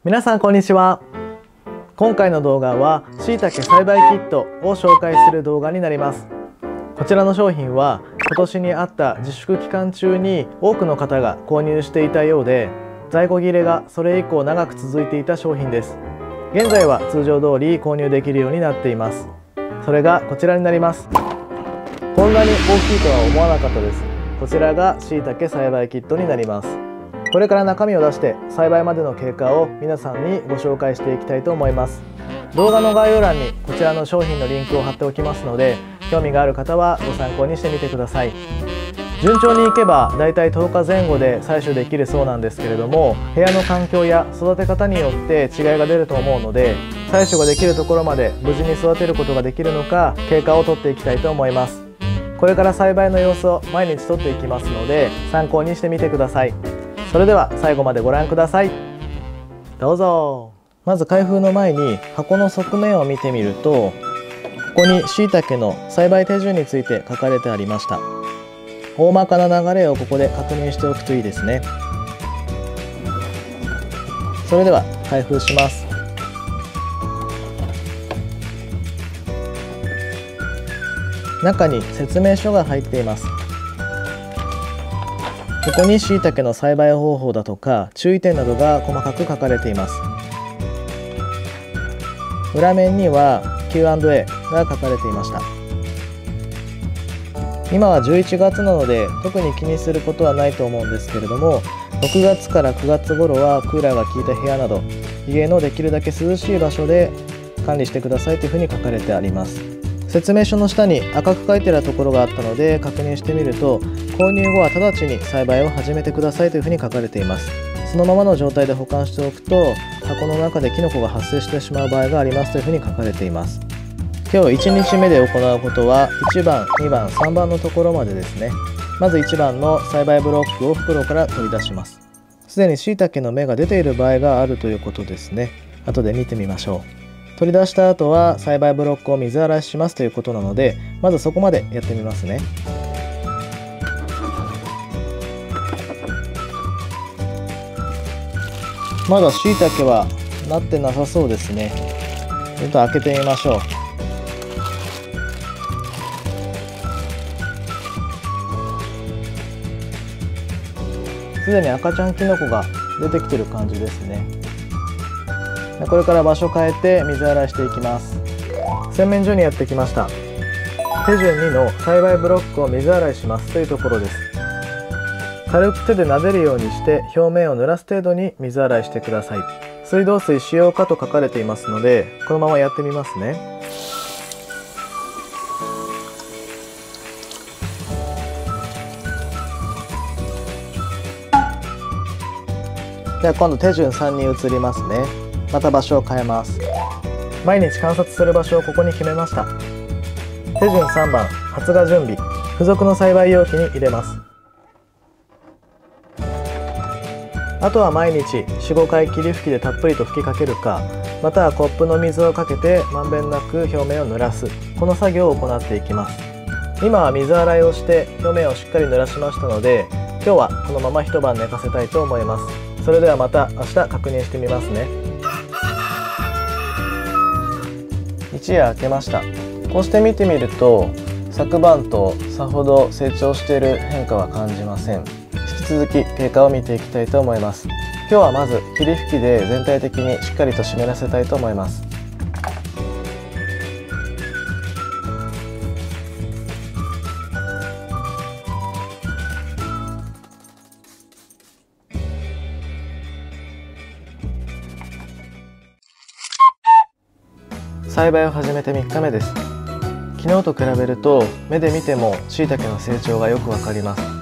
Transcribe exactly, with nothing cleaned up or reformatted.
皆さんこんにちは。今回の動画はしいたけ栽培キットを紹介する動画になります。こちらの商品は今年にあった自粛期間中に多くの方が購入していたようで、在庫切れがそれ以降長く続いていた商品です。現在は通常通り購入できるようになっています。それがこちらになります。こんなに大きいとは思わなかったです。こちらがしいたけ栽培キットになります。これから中身を出して栽培までの経過を皆さんにご紹介していきたいと思います。動画の概要欄にこちらの商品のリンクを貼っておきますので、興味がある方はご参考にしてみてください。順調にいけばだいたいとおかぜん後で採取できるそうなんですけれども、部屋の環境や育て方によって違いが出ると思うので、採取ができるところまで無事に育てることができるのか経過を取っていきたいと思います。これから栽培の様子を毎日撮っていきますので、参考にしてみてください。それでは最後までご覧ください。どうぞ。まず開封の前に箱の側面を見てみると、ここにしいたけの栽培手順について書かれてありました。大まかな流れをここで確認しておくといいですね。それでは開封します。中に説明書が入っています。ここにしいたけの栽培方法だとか注意点などが細かく書かれています。裏面には キューアンドエー が書かれていました。今はじゅういちがつなので特に気にすることはないと思うんですけれども、ろくがつからくがつ頃はクーラーが効いた部屋など家のできるだけ涼しい場所で管理してくださいというふうに書かれてあります。説明書の下に赤く書いてあるところがあったので確認してみると、購入後は直ちに栽培を始めてくださいというふうに書かれています。そのままの状態で保管しておくと箱の中でキノコが発生してしまう場合がありますというふうに書かれています。今日いちにちめで行うことはいちばん、にばん、さんばんのところまでですね。まずいちばんの栽培ブロックを袋から取り出します。すでにしいたけの芽が出ている場合があるということですね。後で見てみましょう。取り出した後は栽培ブロックを水洗いしますということなので、まずそこまでやってみますね。まだしいたけはなってなさそうですね。ちょっと開けてみましょう。すでに赤ちゃんキノコが出てきてる感じですね。これから場所変えて水洗いしていきます。洗面所にやってきました。手順にの栽培ブロックを水洗いしますというところです。軽く手で撫でるようにして表面を濡らす程度に水洗いしてください。水道水使用可と書かれていますので、このままやってみますね。では今度手順さんに移りますね。また場所を変えます。毎日観察する場所をここに決めました。手順さんばん、発芽準備。付属の栽培容器に入れます。あとは毎日 よん、ごかい霧吹きでたっぷりと吹きかけるか、またはコップの水をかけてまんべんなく表面を濡らす、この作業を行っていきます。今は水洗いをして表面をしっかり濡らしましたので、今日はこのまま一晩寝かせたいと思います。それではまた明日確認してみますね。一夜明けました。こうして見てみると昨晩とさほど成長している変化は感じません。引き続き経過を見ていきたいと思います。今日はまず霧吹きで全体的にしっかりと湿らせたいと思います。栽培を始めてみっかめです。昨日と比べると目で見てもしいたけの成長がよくわかります。